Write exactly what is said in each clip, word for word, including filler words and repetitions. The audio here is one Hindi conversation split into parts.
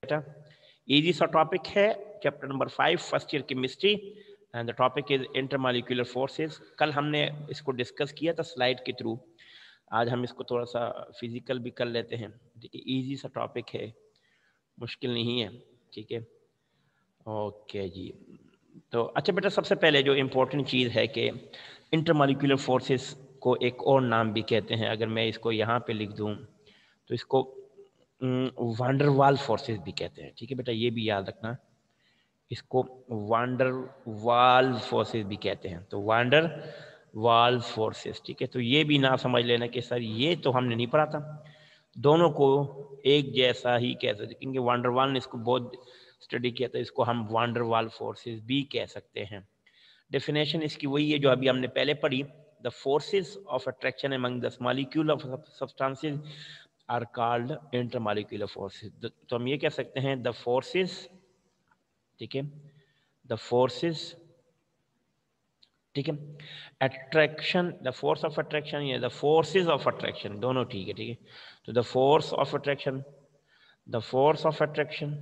बेटा इजी सा टॉपिक है, chapter number five, first year chemistry, and the topic is intermolecular forces. कल हमने इसको डिस्कस किया था स्लाइड के थ्रू, आज हम इसको थोड़ा सा फिजिकल भी कर लेते हैं। ठीक है, इजी सा टॉपिक है, मुश्किल नहीं है। ठीक है, ओके जी। तो अच्छा बेटा, सबसे पहले जो इम्पोर्टेंट चीज़ है कि इंटरमॉलिक्यूलर फोर्सेस को एक और नाम भी कहते हैं। अगर मैं इसको यहाँ पे लिख दूँ तो इसको वांडर वाल फोर्सेस भी कहते हैं। ठीक है बेटा, ये भी याद रखना, इसको वांडर वाल फोर्सेस भी कहते हैं। तो वांडर वाल फोर्सेस, ठीक है। तो ये भी ना समझ लेना कि सर ये तो हमने नहीं पढ़ा था, दोनों को एक जैसा ही कह सकते, क्योंकि वांडर वाल ने इसको बहुत स्टडी किया था, इसको हम वांडर वाल फोर्सेस भी कह सकते हैं। डेफिनेशन इसकी वही है जो अभी हमने पहले पढ़ी, the forces of attraction among the molecule of substances are called intermolecular forces. तो हम ये कह सकते हैं द फोर्सेस, ठीक है, द फोर्सेस, ठीक है, attraction, the force of attraction या द फोर्सेस ऑफ अट्रैक्शन, दोनों ठीक है। ठीक है, तो the force of attraction, the force of attraction,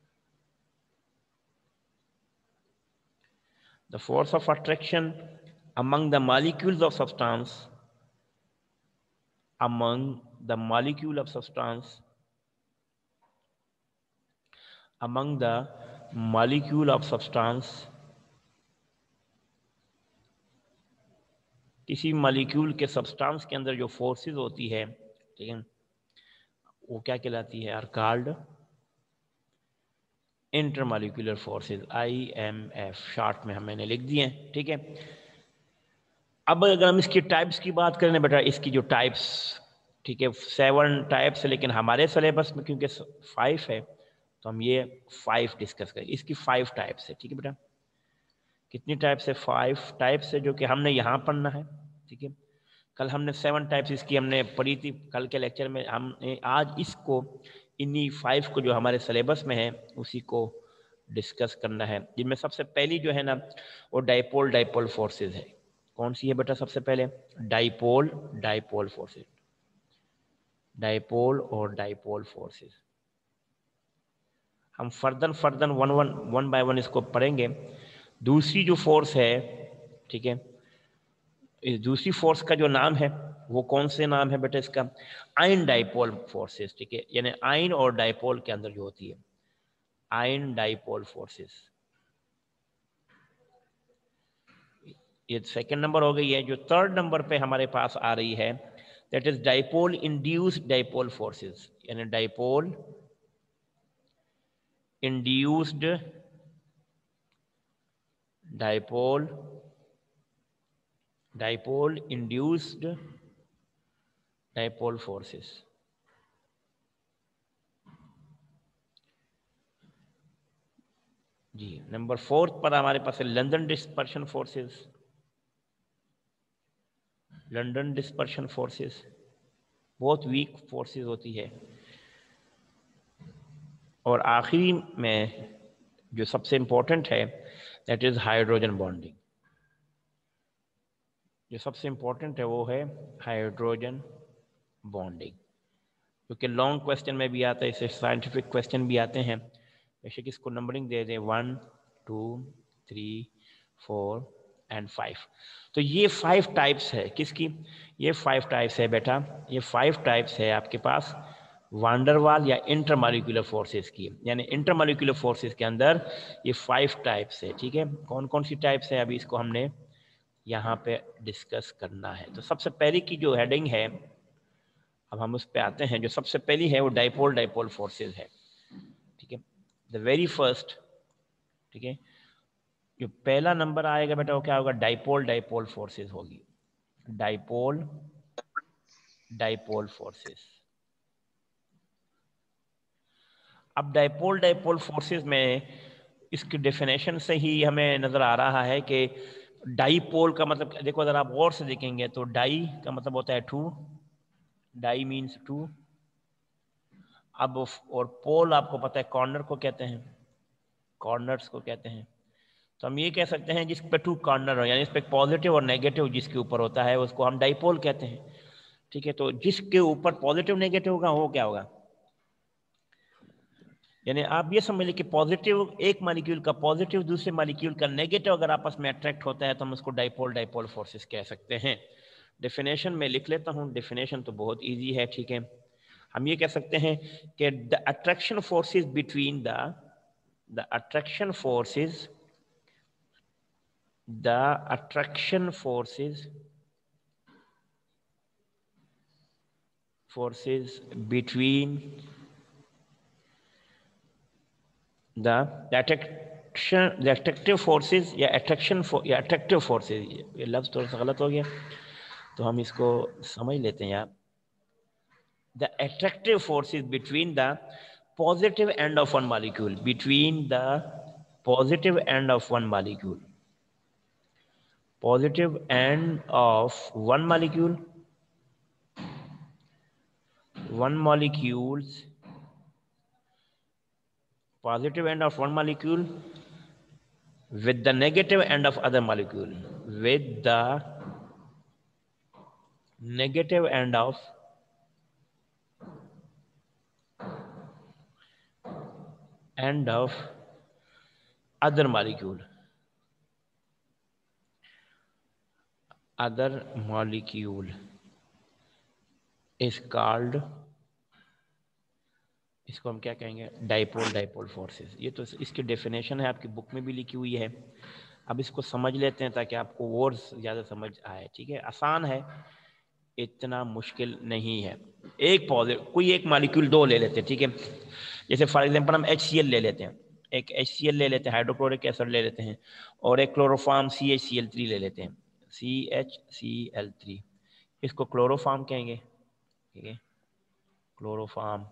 the force of attraction among the molecules of substance, among the molecule of substance, among the molecule of substance, किसी मॉलिक्यूल के सब्सटेंस के अंदर जो फोर्सेस होती है, ठीक है, वो क्या कहलाती है, are called intermolecular forces, I M F short में हमने लिख दिए हैं। ठीक है, अब अगर हम इसकी टाइप्स की बात करें बेटा, इसकी जो टाइप्स, ठीक है, सेवन टाइप्स है, लेकिन हमारे सिलेबस में क्योंकि फाइव है तो हम ये फाइव डिस्कस करें। इसकी फाइव टाइप्स है। ठीक है बेटा, कितनी टाइप्स है, फाइव टाइप्स है, जो कि हमने यहाँ पढ़ना है। ठीक है, कल हमने सेवन टाइप्स इसकी हमने पढ़ी थी कल के लेक्चर में। हमने आज इसको इन्हीं फाइव को जो हमारे सिलेबस में है उसी को डिस्कस करना है, जिनमें सबसे पहली जो है ना वो डाइपोल डाइपोल फोर्सेज है। कौन सी है बेटा, सबसे पहले डाइपोल डाइपोल फोर्सेज, डाइपोल और डाइपोल फोर्सेज। हम further further one one one by one इसको पढ़ेंगे। दूसरी जो फोर्स है, ठीक है, इस दूसरी फोर्स का जो नाम है वो कौन से नाम है बेटा, इसका आयन डाइपोल फोर्सेस। ठीक है, यानी आयन और डाइपोल के अंदर जो होती है आयन डाइपोल फोर्सेस, ये सेकंड नंबर हो गई है। जो थर्ड नंबर पे हमारे पास आ रही है that is dipole induced dipole forces, यानी dipole induced dipole dipole induced dipole forces. जी, नंबर फोर्थ पर हमारे पास है London dispersion forces, London dispersion forces बहुत वीक फोर्सेस होती है। और आखिरी में जो सबसे इंपॉर्टेंट है दैट इज हाइड्रोजन बॉन्डिंग, जो सबसे इंपॉर्टेंट है वो है हाइड्रोजन बॉन्डिंग, क्योंकि लॉन्ग क्वेश्चन में भी आता है, इससे साइंटिफिक क्वेश्चन भी आते हैं। बेशक इसको नंबरिंग दे दें one two three four and five. तो ये फाइव टाइप्स है किसकी, ये फाइव टाइप्स है बेटा, ये फाइव टाइप्स है आपके पास वांडरवाल या इंटरमॉलिक्यूलर फोर्सेस की, यानी इंटरमॉलिक्यूलर फोर्सेस के अंदर ये फाइव टाइप्स है। ठीक है, कौन कौन सी टाइप्स है अभी इसको हमने यहाँ पे डिस्कस करना है। तो सबसे पहली की जो हेडिंग है, अब हम उस पे आते हैं। जो सबसे पहली है वो डाइपोल डाइपोल फोर्सेस है। ठीक है, द वेरी फर्स्ट, ठीक है, जो पहला नंबर आएगा बेटा वो क्या होगा, डाइपोल डाइपोल फोर्सेस होगी, डाइपोल डाइपोल फोर्सेस। अब डाइपोल डाइपोल फोर्सेस में इसकी डेफिनेशन से ही हमें नजर आ रहा है कि डाइपोल का मतलब, देखो अगर आप गौर से देखेंगे तो डाई का मतलब होता है टू, डाई मीन्स टू। अब और पोल आपको पता है कॉर्नर को कहते हैं, कॉर्नर्स को कहते हैं। तो हम ये कह सकते हैं जिस पे टू कॉर्नर हो, यानी इस पे पॉजिटिव और नेगेटिव जिसके ऊपर होता है उसको हम डाइपोल कहते हैं। ठीक है, तो जिसके ऊपर पॉजिटिव नेगेटिव होगा वो क्या होगा, यानी आप ये समझ लें कि पॉजिटिव एक मॉलिक्यूल का पॉजिटिव दूसरे मॉलिक्यूल का नेगेटिव अगर आपस में अट्रैक्ट होता है तो हम उसको डाइपोल डाइपोल फोर्सेस कह सकते हैं। डेफिनेशन में लिख लेता हूं, डेफिनेशन तो बहुत इजी है, ठीक है। हम ये कह सकते हैं कि the attraction forces between the the attraction forces the attraction forces forces between the, the attraction the attractive forces या attraction for या attractive forces, ये लफ्ज थोड़ा सा गलत हो गया तो हम इसको समझ लेते हैं यार। the attractive forces between the positive end of one molecule between the positive end of one molecule positive end of one molecule one molecules positive end of one molecule with the negative end of other molecule with the negative end of end of other molecule other molecule is called, इसको हम क्या कहेंगे, डाइपोल डाइपोल फोर्सेस। ये तो इसकी डेफिनेशन है, आपकी बुक में भी लिखी हुई है। अब इसको समझ लेते हैं ताकि आपको और ज़्यादा समझ आए, ठीक है। आसान है, इतना मुश्किल नहीं है। एक पॉजिटिव कोई एक मॉलिक्यूल दो ले लेते हैं, ठीक है। जैसे फॉर एग्जांपल हम एच सी एल ले लेते हैं, एक एच सी एल ले लेते हैं, हाइड्रोक्लोरिक एसिड ले लेते हैं, और एक chloroform C H C L three ले लेते हैं, C H C L three. इसको क्लोरोफॉर्म कहेंगे, ठीक है, क्लोरोफॉर्म,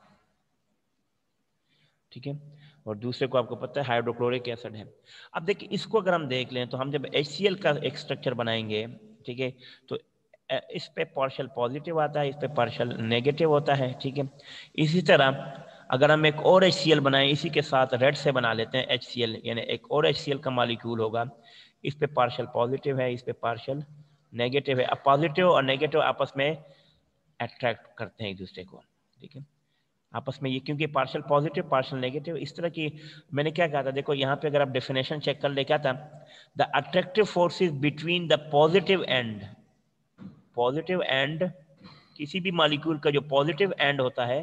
ठीक है। और दूसरे को आपको पता है हाइड्रोक्लोरिक एसिड है। अब देखिए इसको अगर हम देख लें तो हम जब एच सी एल का एक स्ट्रक्चर बनाएंगे, ठीक है, तो इस पे पार्शियल पॉजिटिव आता है, इस पे पार्शियल नेगेटिव होता है, ठीक है। इसी तरह अगर हम एक और एच सी एल बनाएं, इसी के साथ रेड से बना लेते हैं एच सी एल, यानी एक और एच सी एल का मॉलिक्यूल होगा, इस पे पार्शियल पॉजिटिव है, इस पे पार्शियल नेगेटिव है। अब पॉजिटिव और नेगेटिव आपस में अट्रैक्ट करते हैं एक दूसरे को, ठीक है, आपस में ये, क्योंकि पार्शियल पॉजिटिव पार्शियल नेगेटिव इस तरह की। मैंने क्या कहा था, देखो यहाँ पे अगर आप डेफिनेशन चेक कर ले, क्या था, the attractive forces between the positive end, positive end, किसी भी मॉलिक्यूल का जो पॉजिटिव एंड होता है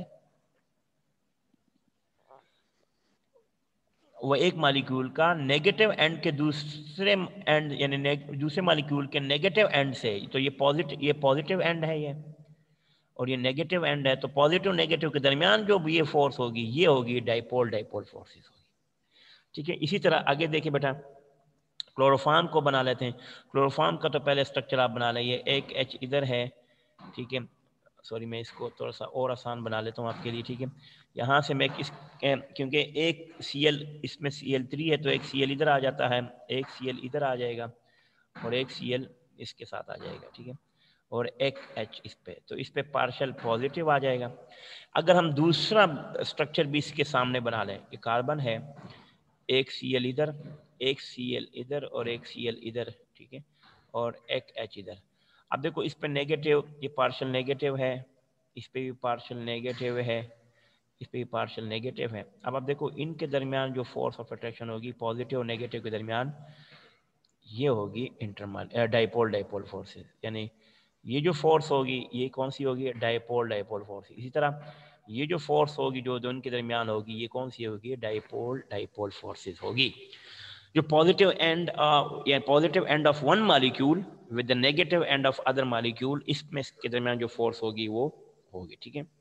वो एक मॉलिक्यूल का नेगेटिव एंड के दूसरे एंड, यानी दूसरे मॉलिक्यूल के नेगेटिव एंड से, तो ये पॉजिटिव, ये पॉजिटिव एंड है ये, और ये नेगेटिव एंड है, तो पॉजिटिव नेगेटिव के दरमियान जो ये फोर्स होगी ये होगी डाइपोल डाइपोल फोर्सेस होगी, ठीक है। इसी तरह आगे देखिए बेटा, क्लोरोफॉर्म को बना लेते हैं। क्लोरोफॉर्म का तो पहले स्ट्रक्चर आप बना लेंगे, एक एच इधर है, ठीक है, सॉरी मैं इसको थोड़ा सा और आसान बना लेता हूँ आपके लिए, ठीक है। यहाँ से मैं इस, क्योंकि एक सी एल इसमें सी एल थ्री है तो एक सी एल इधर आ जाता है, एक सी एल इधर आ जाएगा, और एक सी एल इसके साथ आ जाएगा, ठीक है, और एक H इस पे, तो इस पे पार्शियल पॉजिटिव आ जाएगा। अगर हम दूसरा स्ट्रक्चर भी इसके सामने बना लें, ये कार्बन है, एक Cl इधर, एक Cl इधर, और एक Cl इधर, ठीक है, और एक H इधर। अब देखो इस पे नेगेटिव, ये पार्शियल नेगेटिव है, इस पे भी पार्शियल नेगेटिव है, इस पे भी पार्शियल नेगेटिव है। अब आप देखो इनके दरमियान जो फोर्स ऑफ अट्रैक्शन होगी पॉजिटिव और नेगेटिव के दरमियान, ये होगी इंटरमल डाइपोल डाइपोल फोर्सेस, यानी ये जो फोर्स होगी ये कौन सी होगी, डाइपोल डाइपोल फोर्स। इसी तरह ये जो फोर्स होगी जो दोनों के दरमियान होगी ये कौन सी होगी, डाइपोल डाइपोल फोर्सेस होगी। जो पॉजिटिव एंड या positive end of one molecule with the negative end of other molecule, इसमें इसके दरमियान जो फोर्स होगी वो होगी, ठीक है।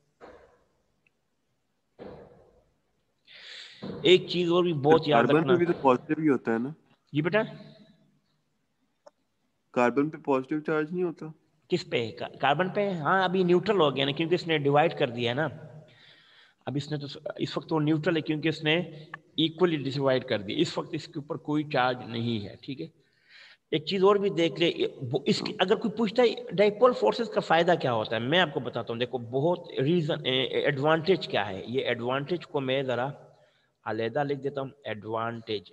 एक चीज और भी बहुत याद कार्बन रखना, पे भी तो पॉजिटिव ही होता है ना, ये बेटा कार्बन पे पॉजिटिव चार्ज नहीं होता, किस पे, कार्बन पे, हाँ अभी न्यूट्रल हो गया ना, क्योंकि इसने डिवाइड कर दिया है ना। अब इसने तो इस वक्त वो न्यूट्रल है क्योंकि इसने इक्वली डिवाइड कर दी, इस वक्त इसके ऊपर कोई चार्ज नहीं है, ठीक है। एक चीज और भी देख ले, इसकी अगर कोई पूछता है डाइपोल फोर्सेस का फायदा क्या होता है, मैं आपको बताता हूँ। देखो बहुत रीजन, एडवांटेज क्या है, ये एडवांटेज को मैं जरा अलहदा लिख देता हूँ। एडवांटेज,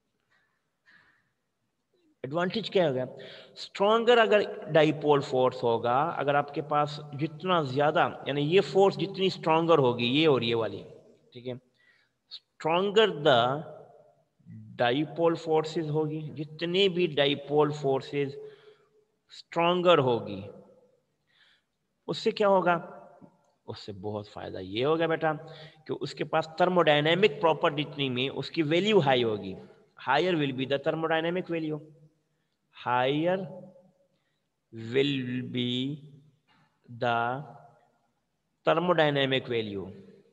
एडवांटेज क्या होगा, स्ट्रॉन्गर अगर डाइपोल फोर्स होगा, अगर आपके पास जितना ज्यादा, यानी ये फोर्स जितनी स्ट्रॉन्गर होगी, ये और ये वाली, ठीक है, स्ट्रॉन्गर द डाइपोल फोर्सेस होगी, जितनी भी डाइपोल फोर्सेस स्ट्रॉन्गर होगी उससे क्या होगा, उससे बहुत फायदा ये होगा बेटा कि उसके पास थर्मोडायनेमिक प्रॉपर्टी जितनी में उसकी वैल्यू हाई होगी। Higher will be the thermodynamic value, higher will be the thermodynamic value,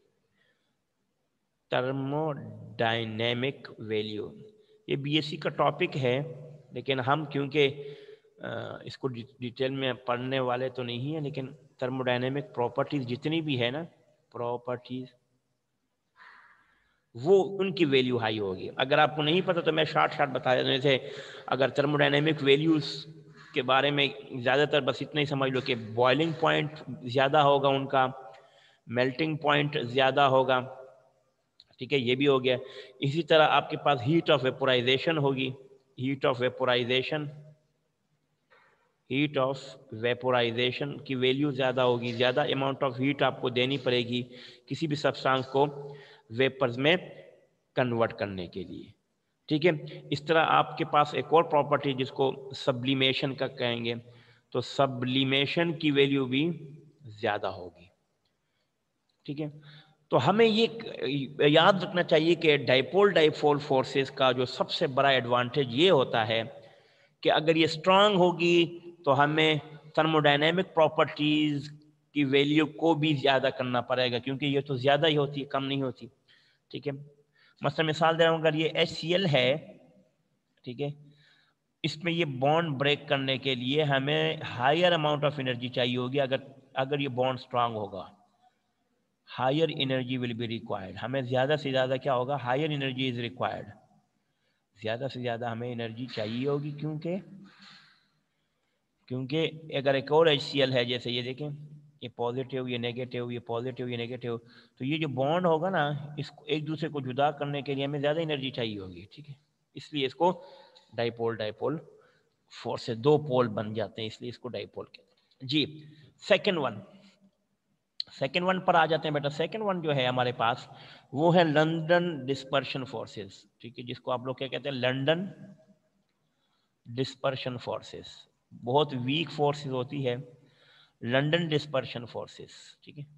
thermodynamic value. ये बीएससी का टॉपिक है, लेकिन हम क्योंकि इसको डिटेल में पढ़ने वाले तो नहीं है, लेकिन थर्मोडायनेमिक प्रॉपर्टीज जितनी भी है ना प्रॉपर्टीज, वो उनकी वैल्यू हाई होगी। अगर आपको नहीं पता तो मैं शॉर्ट शॉर्ट बता देता हूं। जैसे अगर थर्मोडायनेमिक वैल्यूज के बारे में ज़्यादातर बस इतना ही समझ लो कि बॉइलिंग पॉइंट ज़्यादा होगा उनका, मेल्टिंग पॉइंट ज़्यादा होगा, ठीक है, ये भी हो गया। इसी तरह आपके पास हीट ऑफ वेपोराइजेशन होगी, heat of vaporisation, heat of vaporisation की वैल्यू ज़्यादा होगी, ज़्यादा अमाउंट ऑफ हीट आपको देनी पड़ेगी किसी भी सब्सटेंस को वेपर्स में कन्वर्ट करने के लिए, ठीक है। इस तरह आपके पास एक और प्रॉपर्टी जिसको सब्लिमेशन का कहेंगे, तो सब्लिमेशन की वैल्यू भी ज़्यादा होगी, ठीक है। तो हमें ये याद रखना चाहिए कि डाइपोल डाइपोल फोर्सेस का जो सबसे बड़ा एडवांटेज ये होता है कि अगर ये स्ट्रांग होगी तो हमें थर्मोडायनेमिक प्रॉपर्टीज की वैल्यू को भी ज़्यादा करना पड़ेगा, क्योंकि ये तो ज़्यादा ही होती है, कम नहीं होती, ठीक है। मसलन मिसाल दे रहा हूँ, अगर ये एच सी एल है, ठीक है, इसमें ये बॉन्ड ब्रेक करने के लिए हमें हायर अमाउंट ऑफ एनर्जी चाहिए होगी। अगर अगर ये बॉन्ड स्ट्रांग होगा, higher energy will be required, हमें ज़्यादा से ज़्यादा क्या होगा, हायर एनर्जी इज रिक्वायर्ड, ज़्यादा से ज़्यादा हमें एनर्जी चाहिए होगी, क्योंकि क्योंकि अगर एक और एच सी एल है, जैसे ये देखें, ये पॉजिटिव, ये नेगेटिव, ये पॉजिटिव, ये नेगेटिव, तो ये जो बॉन्ड होगा ना, इसको एक दूसरे को जुदा करने के लिए हमें ज़्यादा एनर्जी चाहिए होगी, ठीक है। इसलिए इसको डाइपोल डाइपोल फोर्स से दो पोल बन जाते हैं, इसलिए इसको डाइपोल कहते हैं जी। सेकेंड वन सेकेंड वन पर आ जाते हैं बेटा। सेकेंड वन जो है हमारे पास वो है लंदन डिस्पर्शन फोर्सेस, ठीक है, जिसको आप लोग क्या कहते हैं, लंदन डिस्पर्शन फोर्सेस। बहुत वीक फोर्सेस होती है लंदन डिस्पर्शन फोर्सेस, ठीक है।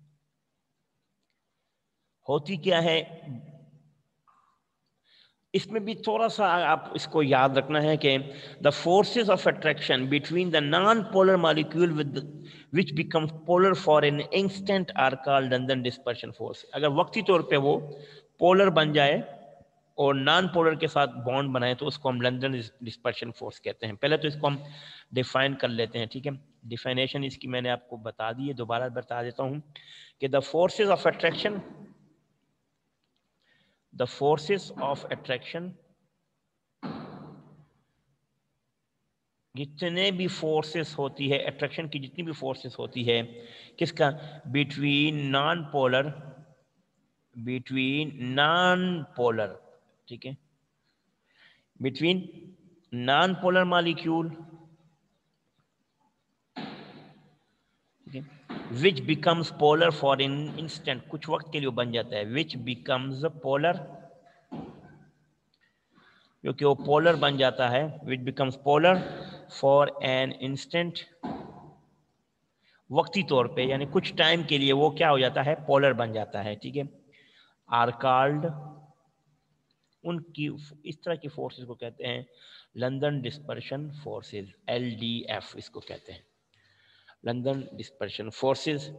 होती क्या है, इसमें भी थोड़ा सा आप इसको याद रखना है कि the forces of attraction between the non polar molecule with which becomes polar for an instant are called London dispersion force. अगर वक्ती तौर पे वो पोलर बन जाए और नॉन पोलर के साथ बॉन्ड बनाए तो उसको हम लंदन डिस्पर्शन फोर्स कहते हैं। पहले तो इसको हम डिफाइन कर लेते हैं, ठीक है। डिफाइनेशन इसकी मैंने आपको बता दी है, दोबारा बता देता हूँ कि the forces of attraction the forces of attraction, जितने भी फोर्सेस होती है अट्रैक्शन की, जितनी भी फोर्सेस होती है किसका, between non polar between non polar ठीक है, between non polar molecule, which becomes polar for an instant, कुछ वक्त के लिए बन जाता है, विच बिकम्स पोलर, क्योंकि वो पोलर बन जाता है, which becomes polar for an instant, वक्ती तौर पे, यानी कुछ टाइम के लिए वो क्या हो जाता है, पोलर बन जाता है, ठीक है। आर कॉल्ड, उनकी इस तरह की फोर्सेस को कहते हैं London dispersion forces, L D F इसको कहते हैं, लंदन डिस्पर्शन फोर्सेस।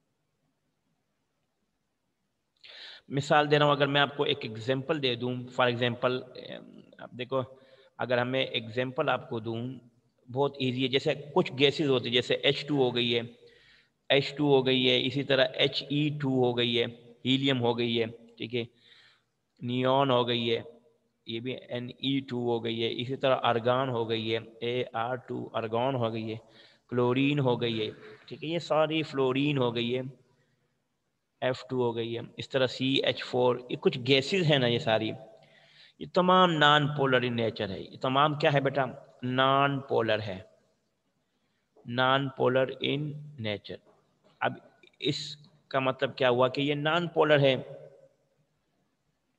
मिसाल दे रहा हूं, अगर मैं आपको एक एग्जांपल दे दूं, फॉर एग्जांपल आप देखो, अगर हमें एग्जांपल आपको दूं, बहुत इजी है। जैसे कुछ गैसेस होती है, जैसे एच टू हो गई है, एच टू हो गई है, इसी तरह एच ई टू हो गई है, हीलियम हो गई है, ठीक है, नियॉन हो गई है, ये भी एन ई टू हो गई है, इसी तरह आर्गन हो गई है, ए आर टू आर्गन हो गई है, क्लोरीन हो गई है, ठीक है, ये सारी फ्लोरीन हो गई है, एफ टू हो गई है, इस तरह सी एच फोर, ये कुछ गैसेस है ना, ये सारी, ये तमाम नॉन पोलर इन नेचर है। ये तमाम क्या है बेटा, नॉन पोलर है, नॉन पोलर इन नेचर। अब इसका मतलब क्या हुआ कि ये नॉन पोलर है,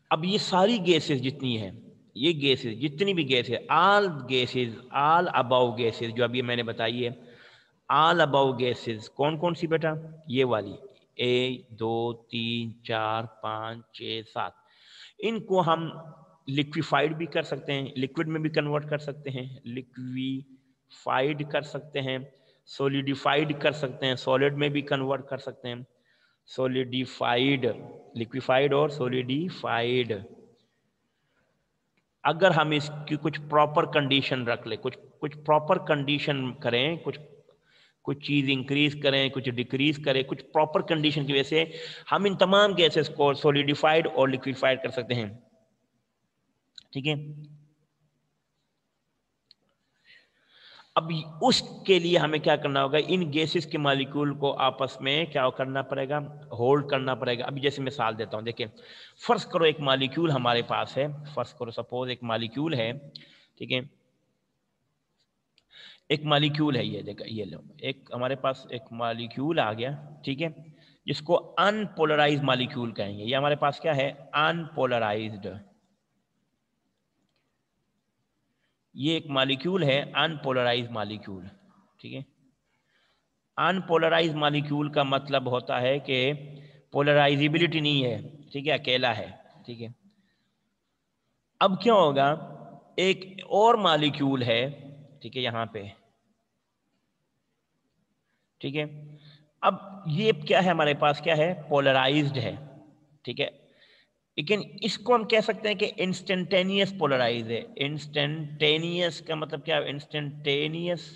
अब ये सारी गैसेस जितनी हैं, ये गैसेस जितनी भी गैस है, all gases, all about gases जो अभी मैंने बताई है, ऑल अबाउ गैसेस कौन कौन सी बेटा? ये वाली एक दो तीन चार पाँच छः सात, इनको हम लिक्विफाइड भी कर सकते हैं, लिक्विड में भी कन्वर्ट कर सकते हैं, लिक्विफाइड कर सकते हैं, सॉलिडिफाइड कर सकते हैं, सॉलिड में भी कन्वर्ट कर सकते हैं, सॉलिडिफाइड, लिक्विफाइड और सॉलिडिफाइड। अगर हम इसकी कुछ प्रॉपर कंडीशन रख ले, कुछ कुछ प्रॉपर कंडीशन करें, कुछ कुछ चीज इंक्रीज करें, कुछ डिक्रीज करें, कुछ प्रॉपर कंडीशन की वजह से हम इन तमाम गैसेस को सॉलिडिफाइड और लिक्विफाइड कर सकते हैं। ठीक है, अब उसके लिए हमें क्या करना होगा, इन गैसेस के मॉलिक्यूल को आपस में क्या करना पड़ेगा, होल्ड करना पड़ेगा। अभी जैसे मिसाल देता हूं, देखिए फर्ज करो एक मॉलिक्यूल हमारे पास है, फर्ज करो सपोज एक मॉलिक्यूल है, ठीक है, एक मॉलिक्यूल है, ये देखो, ये लो, एक हमारे पास एक मॉलिक्यूल आ गया, ठीक है, जिसको अनपोलराइज्ड मॉलिक्यूल कहेंगे। ये हमारे पास क्या है, अनपोलराइज्ड, ये एक मॉलिक्यूल है, अनपोलराइज्ड मॉलिक्यूल। ठीक है, अनपोलराइज्ड मॉलिक्यूल का मतलब होता है कि पोलराइजेबिलिटी नहीं है, ठीक है, अकेला है। ठीक है, अब क्या होगा, एक और मॉलिक्यूल है, ठीक है, यहां पे, ठीक है, अब ये क्या है, हमारे पास क्या है, पोलराइज्ड है। ठीक है, लेकिन इसको हम कह सकते हैं कि इंस्टेंटेनियस पोलराइज है। इंस्टेंटेनियस का मतलब क्या है, इंस्टेंटेनियस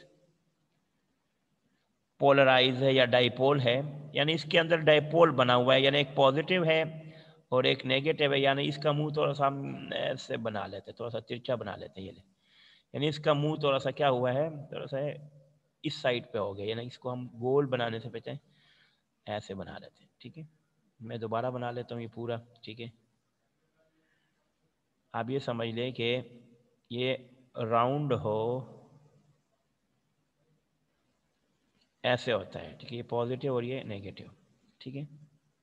पोलराइज है या डाइपोल है, यानी इसके अंदर डाइपोल बना हुआ है, यानी एक पॉजिटिव है और एक नेगेटिव है। यानी इसका मुंह थोड़ा सा हम ऐसे बना लेते हैं, थोड़ा सा तिरछा बना लेते हैं, ये ले, यानी इसका मुंह थोड़ा सा क्या हुआ है, थोड़ा सा इस साइड पे हो गया, यानी इसको हम गोल बनाने से पहले ऐसे बना लेते हैं। ठीक है, मैं दोबारा बना लेता हूँ ये पूरा। ठीक है, आप ये समझ लें कि ये राउंड हो, ऐसे होता है। ठीक है, ये पॉजिटिव और ये नेगेटिव। ठीक है,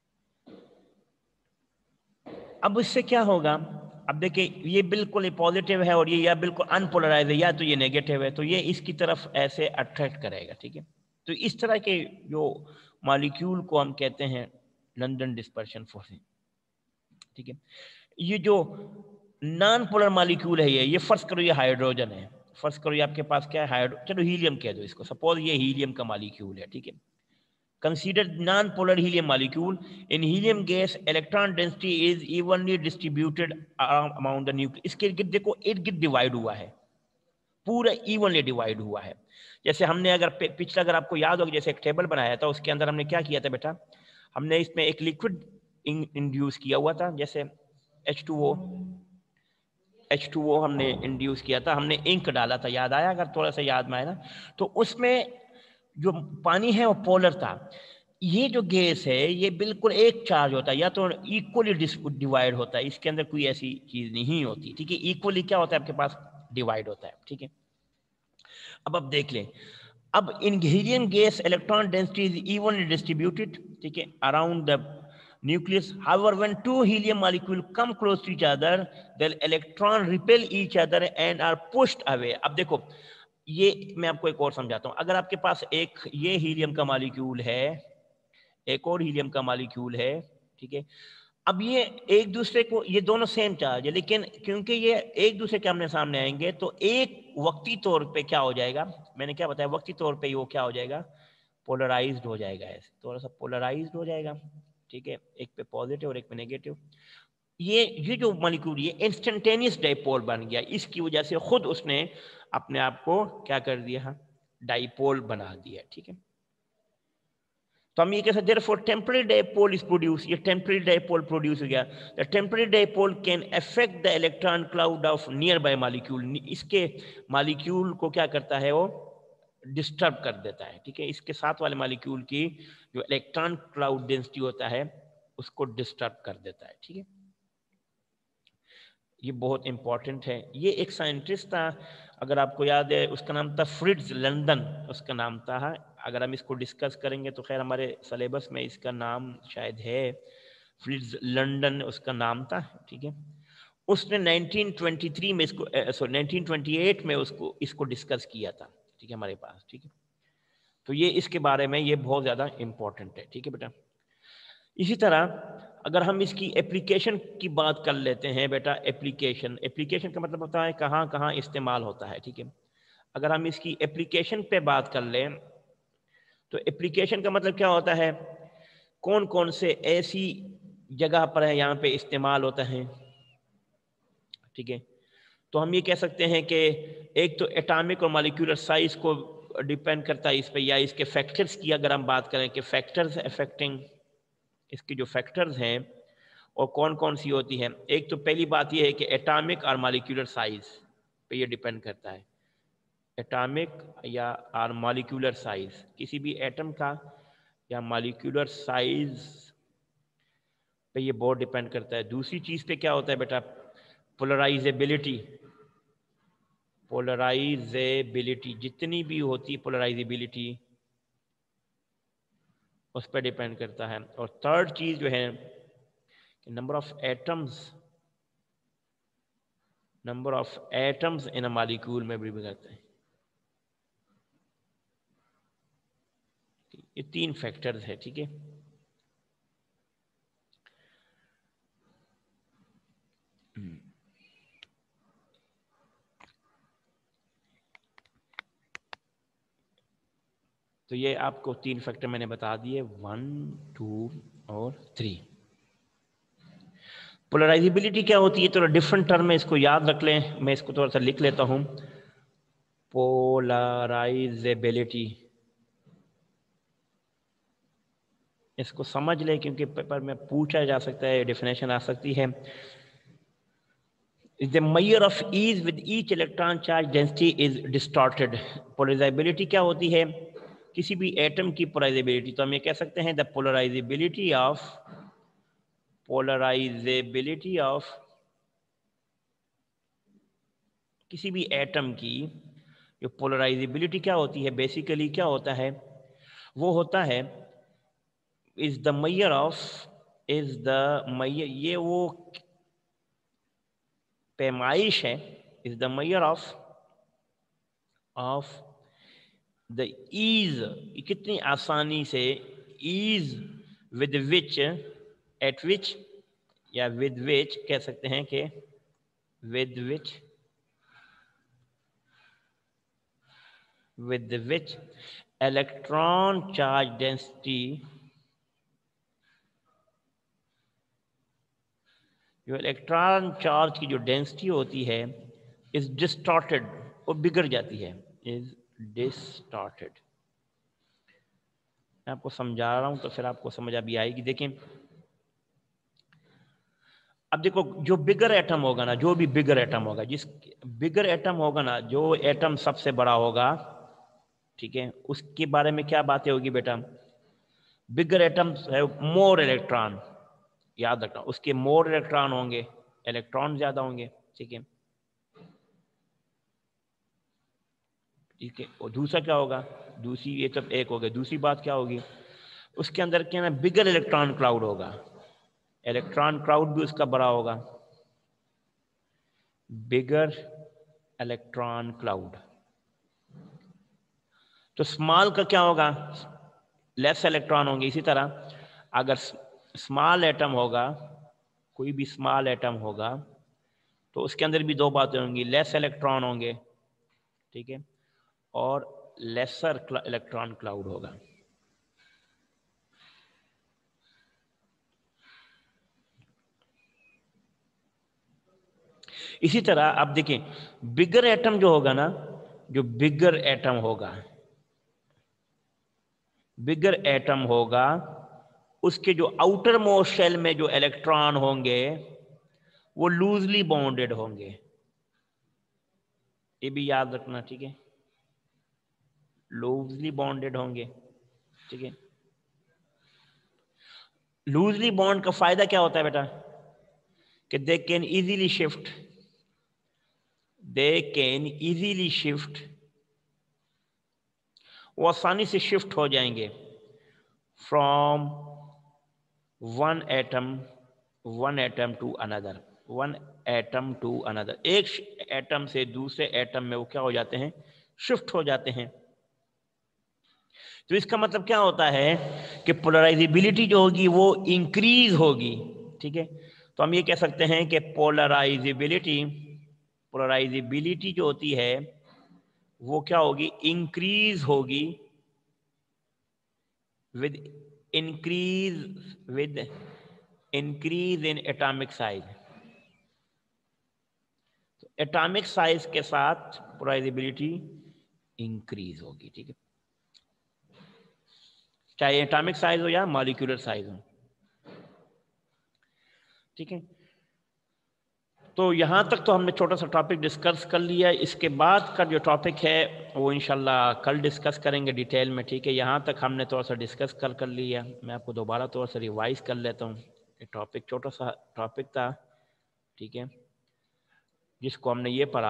अब इससे क्या होगा, अब देखिए ये बिल्कुल पॉजिटिव है और ये या बिल्कुल अनपोलराइज है, या तो ये नेगेटिव है, तो ये इसकी तरफ ऐसे अट्रैक्ट करेगा। ठीक है, तो इस तरह के जो मॉलिक्यूल को हम कहते हैं लंदन डिस्पर्शन फोर्स। ठीक है, ये जो नॉन पोलर मॉलिक्यूल है, ये ये फर्ज करो ये हाइड्रोजन है, फर्ज करो ये आपके पास क्या है, हाइड्रो, चलो हीलियम कह दो इसको, सपोज ये हीलियम का मॉलिक्यूल है। ठीक है, consider non-polar helium molecule. In helium gas electron density is evenly distributed among the nucleus. इसके इर्द गिर्द देखो इर्द गिर्द डिवाइड हुआ है, पूरा इवनली डिवाइड हुआ है। जैसे हमने अगर पिछला, अगर आपको याद होगा, जैसे एक टेबल बनाया था, उसके अंदर हमने क्या किया था बेटा, हमने इसमें एक लिक्विड इंड्यूस किया हुआ था, जैसे H two O, H two O हमने इंड्यूस किया था, हमने इंक डाला था, याद आया? अगर थोड़ा सा याद में आया ना, तो उसमें जो पानी है वो पोलर था। ये जो गैस है ये बिल्कुल एक चार्ज होता है, या तो इक्वली डिवाइड होता है, इसके अंदर कोई ऐसी चीज नहीं होती। ठीक है, इक्वली क्या होता है आपके पास, डिवाइड होता है। ठीक है, अब अब देख लें, अब in helium gas electron density is evenly distributed, ठीक है, around the nucleus. However, when two helium molecules come close to each other, the electron repel each other and are pushed away. अब देखो, ये मैं आपको एक और समझाता हूं। अगर आपके पास एक ये हीलियम का मॉलिक्यूल है, एक और हीलियम का मॉलिक्यूल है, ठीक है, अब ये एक दूसरे को, ये दोनों सेम चार्ज है, लेकिन क्योंकि ये एक दूसरे के आमने सामने आएंगे, तो एक वक्ती तौर पे क्या हो जाएगा, मैंने क्या बताया, वक्ती तौर पे वो क्या हो जाएगा, पोलराइज्ड हो जाएगा, ऐसे थोड़ा सा पोलराइज्ड हो जाएगा। ठीक है, एक पे पॉजिटिव और एक पे नेगेटिव। ये ये जो मॉलिक्यूल ये इंस्टेंटेनियस डाइपोल बन गया, इसकी वजह से खुद उसने अपने आप को क्या कर दिया, डाइपोल बना दिया। ठीक है, तो हम ये कह सकते, therefore temporary dipole is produced, ये temporary dipole produce हो गया। the temporary dipole can affect the electron cloud of nearby molecule, इसके मॉलिक्यूल को क्या करता है, वो डिस्टर्ब कर देता है। ठीक है, इसके साथ वाले मॉलिक्यूल की जो इलेक्ट्रॉन क्लाउड डेंसिटी होता है उसको डिस्टर्ब कर देता है। ठीक है, ये बहुत इंपॉर्टेंट है। ये एक साइंटिस्ट था, अगर आपको याद है, उसका नाम था फ्रिट्ज लंदन, उसका नाम था। अगर हम इसको डिस्कस करेंगे तो खैर हमारे सिलेबस में इसका नाम शायद है, फ्रिट्ज लंडन उसका नाम था, ठीक है। उसने नाइनटीन ट्वेंटी थ्री में इसको सॉरी नाइनटीन ट्वेंटी एट में उसको इसको डिस्कस किया था, ठीक है, हमारे पास, ठीक है। तो ये इसके बारे में ये बहुत ज़्यादा इम्पोर्टेंट है, ठीक है बेटा। इसी तरह अगर हम इसकी एप्लीकेशन की बात कर लेते हैं बेटा, एप्लीकेशन एप्लीकेशन का मतलब होता है कहाँ कहाँ इस्तेमाल होता है, ठीक है। अगर हम इसकी एप्लीकेशन पे बात कर लें तो एप्लीकेशन का मतलब क्या होता है, कौन कौन से ऐसी जगह पर है यहाँ पे इस्तेमाल होता है, ठीक है। तो हम ये कह सकते हैं कि एक तो एटॉमिक और मॉलिक्यूलर साइज को डिपेंड करता है इस पे, या इसके फैक्टर्स की अगर हम बात करें कि फैक्टर्स अफेक्टिंग, इसके जो फैक्टर्स हैं और कौन कौन सी होती हैं। एक तो पहली बात ये है कि एटॉमिक और मॉलिक्यूलर साइज पे ये डिपेंड करता है, एटॉमिक या और मॉलिक्यूलर साइज, किसी भी एटम का या मॉलिक्यूलर साइज पे ये बहुत डिपेंड करता है। दूसरी चीज पे क्या होता है बेटा, पोलराइजेबिलिटी, पोलराइजेबिलिटी जितनी भी होती है पोलराइजेबिलिटी उस पर डिपेंड करता है। और थर्ड चीज जो है number of atoms, number of atoms in a molecule में भी करता है। ये तीन फैक्टर्स है, ठीक है। तो ये आपको तीन फैक्टर मैंने बता दिए, वन टू और थ्री। पोलराइजेबिलिटी क्या होती है, थोड़ा डिफरेंट टर्म है, इसको याद रख लें, मैं इसको थोड़ा सा लिख लेता हूं। पोलराइजेबिलिटी, इसको समझ लें क्योंकि पेपर में पूछा जा सकता है, डेफिनेशन आ सकती है। Is the measure of ease with each electron charge density is distorted. Polarisability क्या होती है, किसी भी एटम की पोलराइजेबिलिटी, तो हम ये कह सकते हैं the polarisability of polarisability of किसी भी एटम की जो पोलराइजेबिलिटी क्या होती है, बेसिकली क्या होता है, वो होता है is the measure of, is the measure, ये वो पैमाइश है, is the measure of of the ease, कितनी आसानी से, ease with which, at which, या विद विच कह सकते हैं कि with which, with which electron charge density, जो इलेक्ट्रॉन चार्ज की जो डेंसिटी होती है इज डिस्टॉर्टेड, वो बिगड़ जाती है, इज डिस्टॉर्टेड। मैं आपको समझा रहा हूं तो फिर आपको समझ अभी आएगी। देखें अब देखो, जो बिगर एटम होगा ना, जो भी बिगर एटम होगा, जिस बिगर एटम होगा ना, जो एटम सबसे बड़ा होगा, ठीक है, उसके बारे में क्या बातें होगी बेटा, बिगर एटम है मोर इलेक्ट्रॉन, याद रखना, उसके मोर इलेक्ट्रॉन होंगे, इलेक्ट्रॉन ज्यादा होंगे, ठीक है, ठीक है। और दूसरा क्या होगा, दूसरी, ये सब एक हो गया, दूसरी बात क्या होगी, उसके अंदर क्या ना बिगर इलेक्ट्रॉन क्लाउड होगा, इलेक्ट्रॉन क्लाउड भी उसका बड़ा होगा, बिगर इलेक्ट्रॉन क्लाउड। तो स्मॉल का क्या होगा, लेस इलेक्ट्रॉन होंगे। इसी तरह अगर स्मॉल एटम होगा, कोई भी स्मॉल एटम होगा, तो उसके अंदर भी दो बातें होंगी, लेस इलेक्ट्रॉन होंगे, ठीक है, और लेसर इलेक्ट्रॉन क्लाउड होगा। इसी तरह आप देखें, बिगर एटम जो होगा ना, जो बिगर एटम होगा, बिगर एटम होगा, उसके जो आउटर मोस्ट शेल में जो इलेक्ट्रॉन होंगे वो लूजली बॉन्डेड होंगे, ये भी याद रखना, ठीक है, लूजली बॉन्डेड होंगे, ठीक है। लूजली बॉन्ड का फायदा क्या होता है बेटा, कि they can easily shift, they can easily shift, वो आसानी से शिफ्ट हो जाएंगे from one atom one atom to another, one atom to another, एक एटम से दूसरे एटम में वो क्या हो जाते हैं, शिफ्ट हो जाते हैं। तो इसका मतलब क्या होता है कि पोलराइजेबिलिटी जो होगी वो इंक्रीज होगी। ठीक है, तो हम ये कह सकते हैं कि पोलराइजेबिलिटी पोलराइजेबिलिटी जो होती है वो क्या होगी, इंक्रीज होगी with increase with increase in atomic size. तो एटॉमिक साइज के साथ पोलराइजेबिलिटी इंक्रीज होगी। ठीक है, चाहे एटॉमिक साइज हो या मॉलिक्यूलर साइज हो। ठीक है, तो यहाँ तक तो हमने छोटा सा टॉपिक डिस्कस कर लिया। इसके बाद का जो टॉपिक है वो इंशाल्लाह कल डिस्कस करेंगे डिटेल में। ठीक है, यहाँ तक हमने थोड़ा सा डिस्कस कर कर लिया। मैं आपको दोबारा थोड़ा सा रिवाइज कर लेता हूँ। ये टॉपिक छोटा सा टॉपिक था, ठीक है, जिसको हमने ये पढ़ा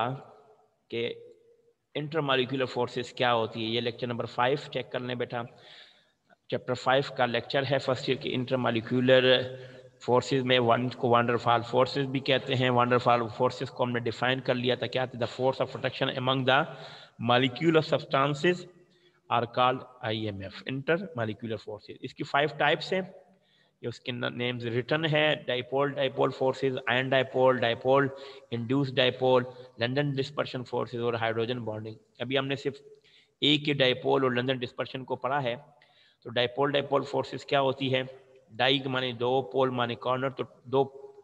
कि इंटरमॉलिक्यूलर फोर्सेस क्या होती है। ये लेक्चर नंबर फाइव चेक कर लें बेटा। चैप्टर फाइव का लेक्चर है फर्स्ट ईयर के इंटरमॉलिक्यूलर फोर्सेस में। वन को वांडरफॉल फोर्सेस भी कहते हैं। वांडरफॉल फोर्सेस को हमने डिफाइन कर लिया था, क्या था, the force of attraction among the molecule of substances are called IMF, intermolecular forces. इसकी फाइव टाइप्स हैं, ये उसके नेम्स रिटर्न है। Dipole dipole forces, ion dipole, dipole induced dipole, London dispersion forces और हाइड्रोजन बॉन्डिंग। अभी हमने सिर्फ एक के डाइपोल और लंदन डिस्पर्शन को पढ़ा है। तो डाइपोल डाइपोल फोर्सेस क्या होती है, डाई माने दो, पोल माने कॉर्नर, तो दो,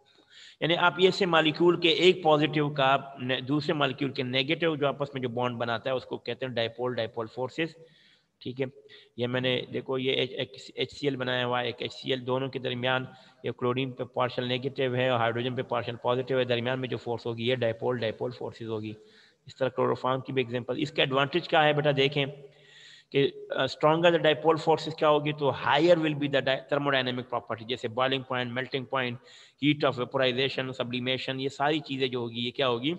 यानी आप ये से मॉलिक्यूल के एक पॉजिटिव का दूसरे मॉलिक्यूल के नेगेटिव जो आपस में जो बॉन्ड बनाता है उसको कहते हैं डाइपोल डाइपोल फोर्सेस। ठीक है, ये मैंने देखो ये एच सी एल बनाया हुआ है, एक एच सी एल, दोनों के दरमियान ये क्लोरीन पे पार्शियल नेगेटिव है और हाइड्रोजन पे पार्शियल पॉजिटिव है, दरमियान में जो फोर्स होगी ये डाइपोल डाइपोल फोर्सेस होगी। इस तरह क्लोरोफॉर्म की भी एग्जांपल। इसका एडवांटेज क्या है बेटा, देखें कि स्ट्रॉन्गर द डाइपोल फोर्सेस क्या होगी, तो higher will be the thermodynamic property, जैसे boiling point, melting point, heat of vaporisation, sublimation, ये सारी चीजें जो होगी ये क्या होगी,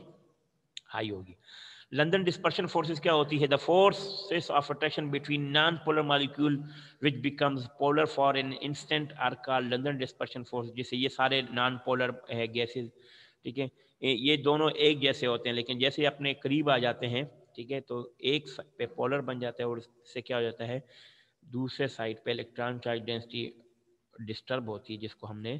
हाई होगी। लंदन डिस्पर्शन फोर्सेस क्या होती है, the forces of attraction between non polar molecule which becomes polar for an instant are called London dispersion force. जैसे ये सारे नॉन पोलर है गैसेस, ठीक है, ये दोनों एक जैसे होते हैं, लेकिन जैसे अपने करीब आ जाते हैं, ठीक है, तो एक पे पोलर बन जाता है और इससे क्या हो जाता है, दूसरे साइड पे इलेक्ट्रॉन चार्ज डेंसिटी डिस्टर्ब होती है, जिसको हमने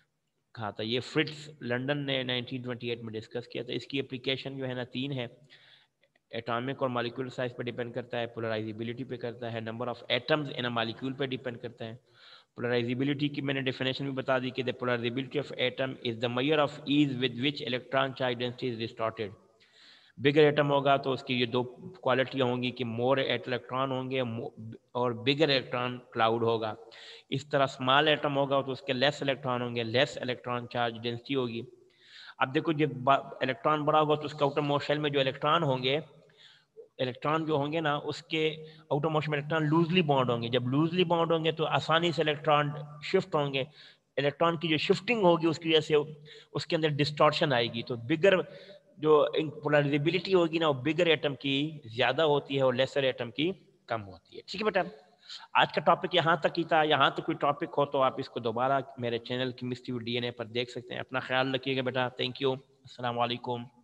कहा था। ये फ्रिट्स लंदन ने नाइनटीन ट्वेंटी एट में डिस्कस किया था। इसकी एप्लीकेशन जो है ना तीन है, एटॉमिक और मॉलिक्यूलर साइज पे डिपेंड करता है, पोलराइजेबिलिटी पे करता है, number of atoms in a molecule पे डिपेंड करता है। पोलराइजेबिलिटी की मैंने डेफिनेशन भी बता दी कि the polarisability of atom is the measure of ease with which electron charge density is distorted. Bigger atom होगा तो उसकी ये दो क्वालिटियाँ होंगी कि मोर इलेक्ट्रॉन होंगे और बिगर इलेक्ट्रॉन क्लाउड होगा। इस तरह स्मॉल एटम होगा तो उसके लेस इलेक्ट्रॉन होंगे, लेस इलेक्ट्रॉन चार्ज डेंसिटी होगी। अब देखो जब इलेक्ट्रॉन बड़ा होगा तो उसके आउटर मोस्ट शेल में जो इलेक्ट्रॉन होंगे, इलेक्ट्रॉन जो होंगे ना उसके आउटर मोस्ट में इलेक्ट्रॉन लूजली बॉन्ड होंगे। जब लूजली बॉन्ड होंगे तो आसानी से इलेक्ट्रॉन शिफ्ट होंगे। इलेक्ट्रॉन की जो शिफ्टिंग होगी उसकी वजह से उसके अंदर डिस्टॉर्शन आएगी। तो बिगर जो पोलराइजेबिलिटी होगी ना वो बिगर एटम की ज्यादा होती है और लेसर एटम की कम होती है। ठीक है बेटा, आज का टॉपिक यहाँ तक ही था। यहाँ तक कोई टॉपिक हो तो आप इसको दोबारा मेरे channel chemistry D N A पर देख सकते हैं। अपना ख्याल रखिएगा बेटा। Thank you. अस्सलाम वालेकुम।